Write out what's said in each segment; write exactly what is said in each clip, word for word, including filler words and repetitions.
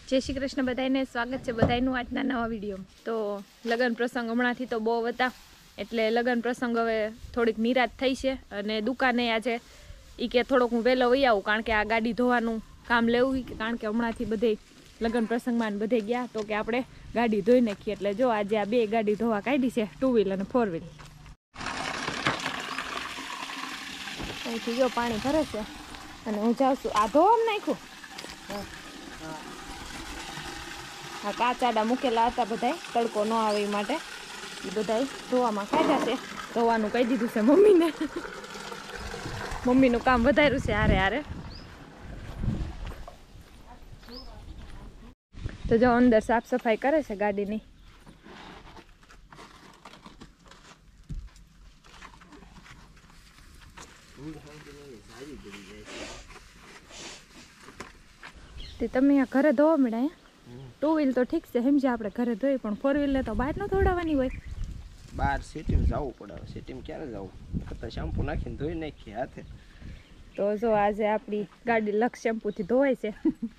जय श्री कृष्ण बधाईने स्वागत है बधाईनु आजना नवा विडियो। तो लग्न प्रसंग हमणांथी तो बहु हता एटले लग्न प्रसंग हवे थोड़ीक निराश थई छे अने दुकाने आजे ई के थोड़ोक हूँ वहेलो वही आऊँ कारण के आ गाड़ी धोवानुं काम लेवुं कारण के हमणांथी बधे लग्न प्रसंगमां बधे गया तो के आपणे गाड़ी धोई नाखीए एटले जो आज आ बे गाड़ी धोवा काढी छे टू व्हील अने फोर व्हील। અહીંથી જો પાણી ભરે છે અને હું જાઉં છું આ ધોવામાં નાખ્યું આ કાચાડા મૂકેલા હતા બધાય તડકો ન આવે એ માટે એ બધાય ધોવામાં કાઢ્યા છે ધોવાનું કહી દીધું છે મમ્મીને મમ્મીનું કામ વધાર્યું છે હારે હારે। તો જો અંદર સાફ સફાઈ કરે છે ગાડીની। તમે આ ઘરે ધોવા મળ્યા टू व्हील तो ठीक से समझे આપણે ઘરે ધોઈ પણ फोर व्हील ને તો બહાર ન ધોડાવાની હોય બહાર સિટીમાં જવું પડે સિટીમાં ક્યારે જવું તો શેમ્પુ નાખીને ધોઈ નાખીએ હાથે। તો જો આજે આપણી ગાડી લક્ષ શેમ્પુ થી ધોવાય છે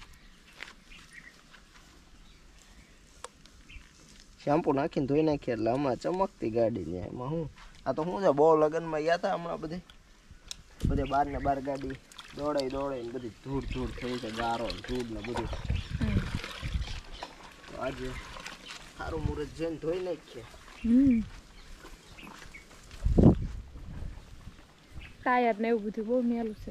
શેમ્પુ નાખીને ધોઈ નાખીએ એટલે આમાં ચમકતી ગાડી ને એમાં હું આ તો હું છે બહુ લગનમાં ગયા હતા હમણાં બધે બધે બાર ને બાર ગાડી દોડાઈ દોડાઈને બધી ધૂળ ધૂળ થઈ છે ગારો ધૂળ ને બધું आज सारू मुहूर्त जैन धोई नाखीए टायर ने एवं बधुं बहु मेलुं छे।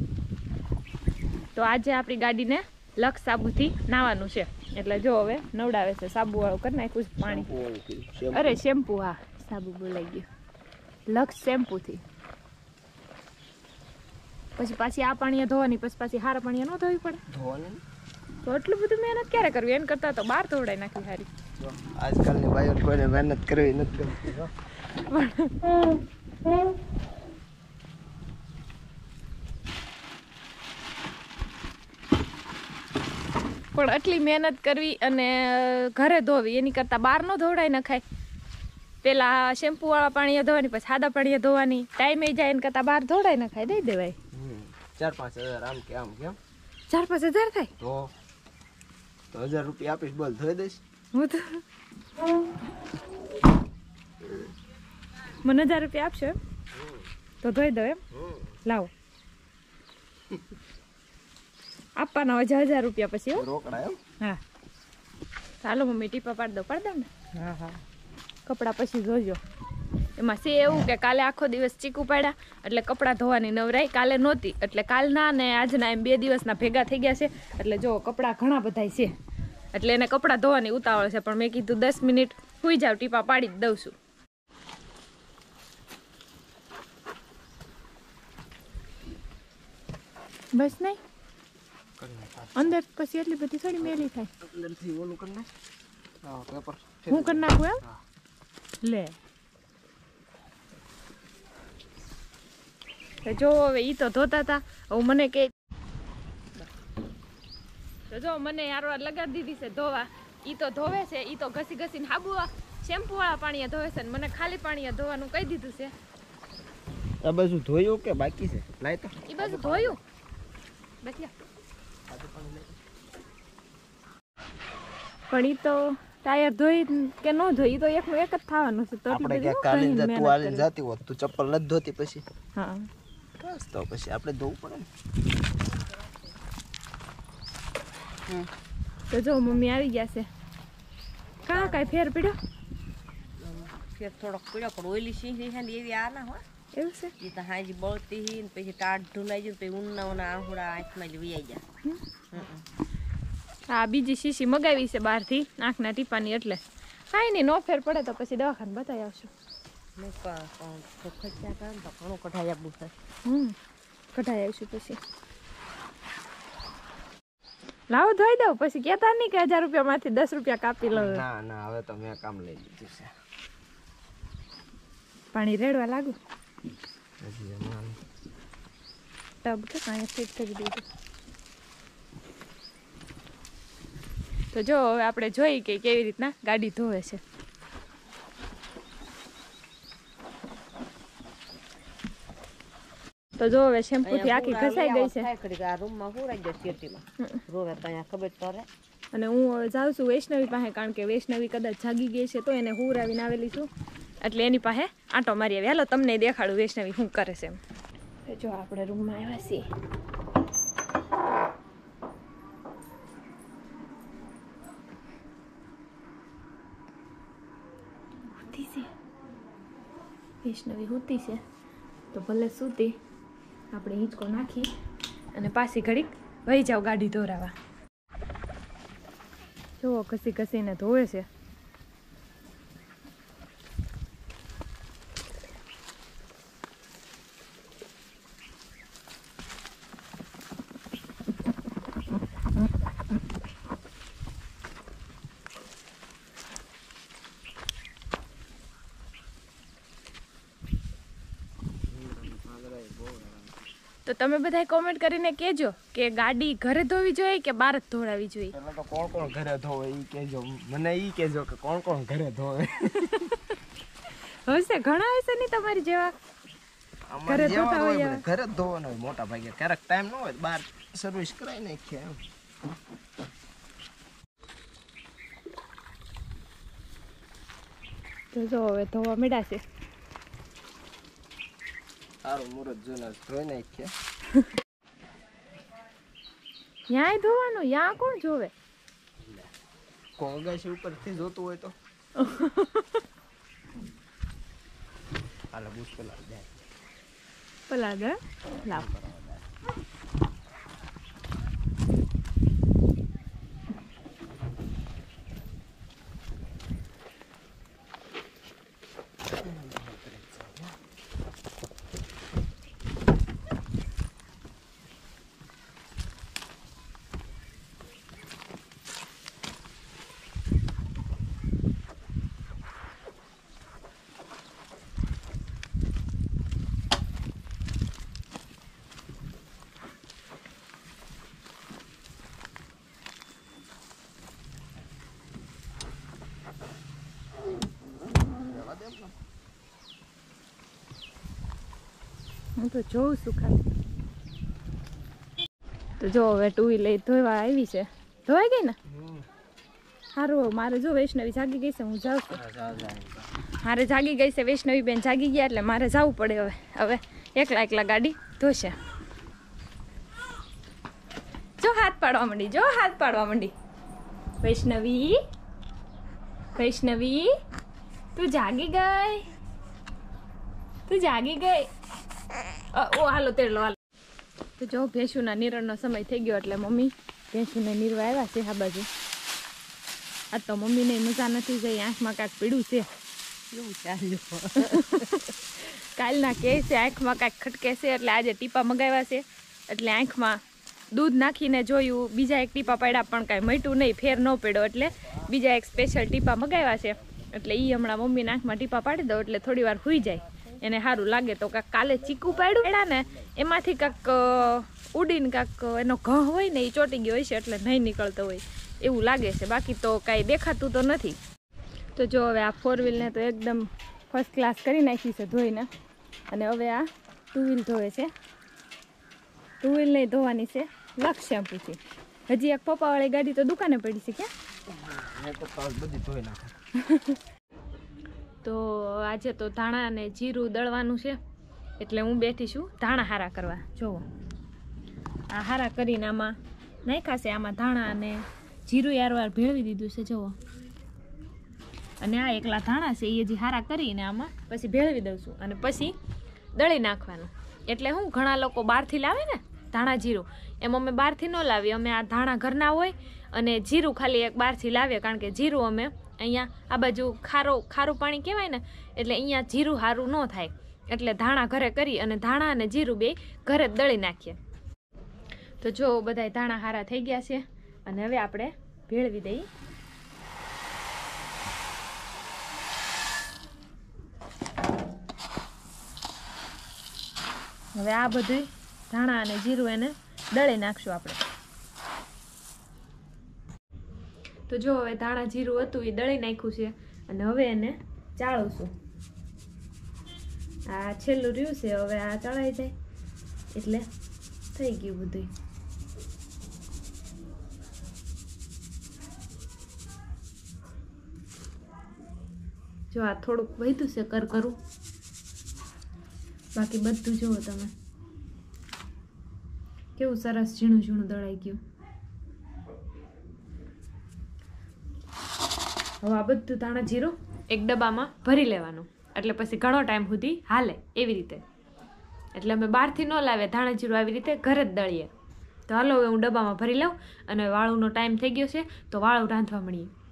तो आज आपणी गाड़ी ने लक्स साबु थी नावानुं छे एटले जो हवे नवडावे छे साबु वाळुं कर नाख्युं छे पाणी अरे शेम्पू हाँ साबु बोलाई गयो लक्स शेम्पू थी पछी पाછી आ पाणीए धोवानी पछी पाછી हारा पाणीए न धोवी पड़े धोवानी तो એટલું બધું મહેનત ક્યારે કરવી એન કરતા તો બહાર ધોવડાઈ નાખવી સારી। આજકાલની બાઈઓ કોઈને મહેનત કરવી નથી ગમતી પણ આટલી મહેનત કરવી અને ઘરે ધોવી એની કરતા બહાર ન ધોવડાઈ નખાય। પેલા શેમ્પુ વાળા પાણીએ ધોવાની પછી સાદા પાણીએ ધોવાની ટાઈમ એ જાય એન કરતા બહાર ધોવડાઈ નખાય દઈ દેવાય। ચાર પાંચ હજાર આમ કે આમ કેમ ચાર પાંચ હજાર થાય તો तो हजार रुपया आपीश बोल धोई दईश હું તો મને हजार रुपया આપશો એમ તો ધોઈ દો એમ લાવો આપવાના હોય हजार रुपया પછી રોકડા એમ હા ચાલો મમ્મી ટીપા પાડ દો પાડ દો ને હા હા કપડા પછી જોજો એમાં છે એવું કે કાલે આખો દિવસ ચીકુ પાડ્યા એટલે કપડાં ધોવાની નવરાઈ કાલે નહોતી એટલે કાલના ને આજના એમ બે દિવસના ભેગા થઈ ગયા છે એટલે જો કપડાં ઘણા બધાય છે એટલે એને કપડાં ધોવાની ઉતાવળ છે પણ મેં કીધું દસ મિનિટ સુઈ જાવ ટીપા પાડી જ દઉં છું। બસ નહીં અંદર પછી એટલી બધી થોડી મેલી થાય અંદરથી ઓલું કરી નાખ હા પેપર હું કરી નાખું એમ લે જો હવે ઈ તો ધોતા હતા હવે મને કે તો જો મને યાર લગાડી દીધી છે ધોવા ઈ તો ધોવે છે ઈ તો ઘસી ઘસીને હાબુ શેમ્પુ વાળા પાણીએ ધોવે છે મને ખાલી પાણીએ ધોવાનું કહી દીધું છે। આ બાજુ ધોયું કે બાકી છે લાય તો ઈ બાજુ ધોયું બસ પણ ઈ તો टायर धोई के न धोई तो एक एक ज थावानुं छे तो આપણે કે કાલે જતું આલીને જાતી હોત તું ચપ્પલ ન ધોતી પછી હા બસ તો પછી આપણે ધોવું પડે ને तो जो मम्मी આવી ગયા છે કા કાઈ ફેર પડ્યો ફેર થોડોક પડ્યો પણ ઓઈલી સિંગી છે ને એવી આ ના હોય એવું છે ઈ તો હાજી બળતી હી ને પછી ટાટ ઢુલાઈ ગયું પછી ઉન્ના ઉન્ના આંખડા આંખમાં જ વઈ ગયા। આ બીજી શીશી મગાવી છે બહારથી આંખના ટીપાની એટલે કાંઈ નહીં નો ફેર પડે તો પછી દવાખાને બતાવી આવશું। મેં પણ ખર્ચા કામ તો ઘણું કઢાઈ આપવું છે હમ કઢાઈ આવીશું પછી લાવો ધોઈ દઉં પછી કહેતા નહીં કે હજાર રૂપિયામાંથી દસ રૂપિયા કાપી લો ના ના હવે તો મેં કામ લઈ લીધું છે પાણી રેડવા લાગુ હજી હમણાં ટબ કે કાંઈ ફિટ કરી દીધું। તો જો હવે આપણે જોઈ કે કેવી રીતના ગાડી ધોવે છે। तो जो હવે શેમ્પુ થી આખી ઘસાઈ ગઈ છે થાય કરી આ રૂમ માં પૂરાઈ ગયો સિટીમાં રોવે તો અહીંયા ખબર પડે અને હું હવે જાઉં છું વૈષ્ણવી પાસે, કારણ કે વૈષ્ણવી કદાચ જાગી ગઈ છે તો એને હુરાવીને આવેલી છું, એટલે એની પાસે આંટો મારી આવી. હાલો તમને દેખાડું વૈષ્ણવી શું કરે છે એમ. જો આપણે રૂમમાં આવ્યા છીએ. સૂતી છે વૈષ્ણવી, સૂતી છે તો ભલે સૂતી, આપણે હિંચકો નાખી અને પાછી ઘડીક વહી જાવ ગાડી ધોરાવા. જો ઘસી ઘસીને ધોવે છે. તો તમે બધા કોમેન્ટ કરીને કહેજો કે ગાડી ઘરે ધોવી જોઈએ કે બહાર જ ધોડાવી જોઈએ. એટલે તો કોણ કોણ ઘરે ધોવે ઈ કહેજો, મને ઈ કહેજો કે કોણ કોણ ઘરે ધોવે. હશે ઘણા હશે નહીં તમારી જેવા ઘરે ધોતા હોય. ઘરે જ ધોવાનો હોય મોટા ભાગે, ક્યારેક ટાઈમ ન હોય બહાર સર્વિસ કરાવી નાખીએ એમ. તો જો હવે ધોવા મળ્યા છે. સારું મુહૂર્ત જોઈને ધોઈ નાખીએ. ન્યાય ધોવાનું, યા કોણ જોવે? કોંગાસી ઉપરથી જોતું હોય તો હાલો બુશ પેલા જાય પેલા દે લાવ. હું તો જોઉં છું ખાલી. તો જો હવે ટુ વ્હીલર ધોવા આવી છે. ધોવાઈ ગઈ ને? સારું. મારે જો વૈષ્ણવી જાગી ગઈ છે, હું જાઉં છું. મારે જાગી ગઈ છે, વૈષ્ણવી બેન જાગી ગયા એટલે મારે જવું પડે. હવે હવે એકલા એકલા ગાડી ધોશે. જો હાથ પાડવા માંડી, જો હાથ પાડવા માંડી. વૈષ્ણવી, વૈષ્ણવી તું જાગી ગઈ, તું જાગી ગઈ. ઓ હાલો તેડલો હાલો. તો જો ભેંસુના નિરણનો સમય થઈ ગયો એટલે મમ્મી ભેંસુને નીરવા આવ્યા છે આ બાજુ. આ તો મમ્મીને મજા નથી જઈ, આંખમાં કાંઈક પીડું છે. એવું ચાલ્યું. કાલના કે છે આંખમાં કાંઈક ખટકે છે, એટલે આજે ટીપા મગાવ્યા છે. એટલે આંખમાં દૂધ નાખીને જોયું, બીજા એક ટીપા પડ્યા પણ કાંઈ મટ્યું નહીં, ફેર ન પડ્યો. એટલે બીજા એક સ્પેશિયલ ટીપા મગાવ્યા છે. એટલે એ હમણાં મમ્મીના આંખમાં ટીપા પાડી દો એટલે થોડી વાર સૂઈ જાય, એને સારું લાગે. તો કાંક કાલે ચીકુ પાડ્યું એડા ને એમાંથી કાંક ઉડીને કાંક એનો ઘ હોય ને એ ચોટી ગયો હોય છે, એટલે નહીં નીકળતો હોય એવું લાગે છે. બાકી તો કાંઈ દેખાતું તો નથી. તો જો હવે આ ફોર વ્હીલને તો એકદમ ફર્સ્ટ ક્લાસ કરી નાખી છે ધોઈને, અને હવે આ ટુ વ્હીલ ધોવે છે. ટુ વ્હીલ નહીં ધોવાની છે લક્ષ શેમ્પૂથી. હજી એક પપ્પાવાળી ગાડી તો દુકાને પડી છે. ક્યાં બધી ધોઈ નાખે. તો આજે તો ધાણા અને જીરું દળવાનું છે, એટલે હું બેઠી છું ધાણા હારા કરવા. જુઓ આ હારા કરીને આમાં નાખ્યા છે, આમાં ધાણા અને જીરું યારવાર ભેળવી દીધું છે. જુઓ, અને આ એકલા ધાણા છે એ હજી હારા કરીને આમાં પછી ભેળવી દઉં છું, અને પછી દળી નાખવાનું. એટલે હું ઘણા લોકો બહારથી લાવે ને ધાણા જીરું, એમ અમે બહારથી ન લાવીએ. અમે આ ધાણા ઘરના હોય અને જીરું ખાલી એક બહારથી લાવીએ, કારણ કે જીરું અમે અહીંયા આ બાજુ ખારો ખારું પાણી કહેવાય ને, એટલે અહીંયા જીરું સારું ન થાય. એટલે ધાણા ઘરે કરી અને ધાણા અને જીરું બે ઘરે જ દળી નાખીએ. તો જો બધાય ધાણા હારા થઈ ગયા છે, અને હવે આપણે ભેળવી દઈએ. હવે આ બધું ધાણા અને જીરું એને દળી નાખશું આપણે. તો જો હવે ધાણા જીરું હતું એ દળી નાખ્યું છે, અને હવે એને ચાળું. આ છેલ્લું રહ્યું છે, હવે આ ચડાઈ જાય એટલે થઈ ગયું બધું. જો આ થોડુંક વધ્યું છે કર કરું, બાકી બધું જુઓ તમે કેવું સરસ ઝીણું ઝીણું દળાઈ ગયું. હવે આ બધું ધાણા જીરું એક ડબ્બામાં ભરી લેવાનું, એટલે પછી ઘણો ટાઈમ સુધી હાલે એવી રીતે. એટલે અમે બહારથી ન લાવે ધાણા જીરું, આવી રીતે ઘરે જ દળીએ. તો હાલો હવે હું ડબ્બામાં ભરી લઉં, અને વાળુનો ટાઈમ થઈ ગયો છે તો વાળું રાંધવા મળીએ.